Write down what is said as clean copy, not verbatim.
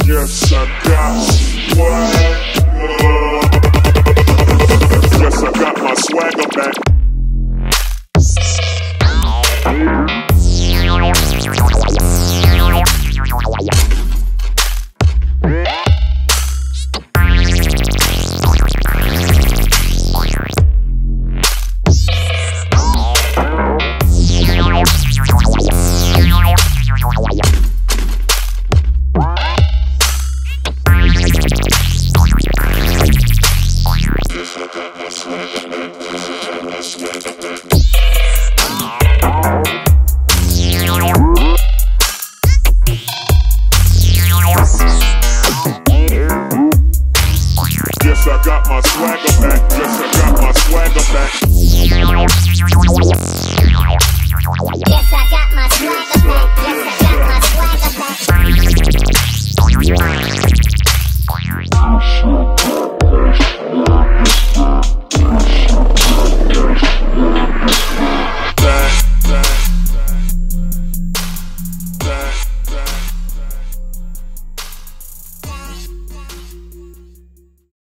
Yes, I got swag. Yes, I got my swagger back. Yes, I got my swagger back. Yes, I got my swagger back. Yes, I got my swagger back. Yes, I got my swagger back.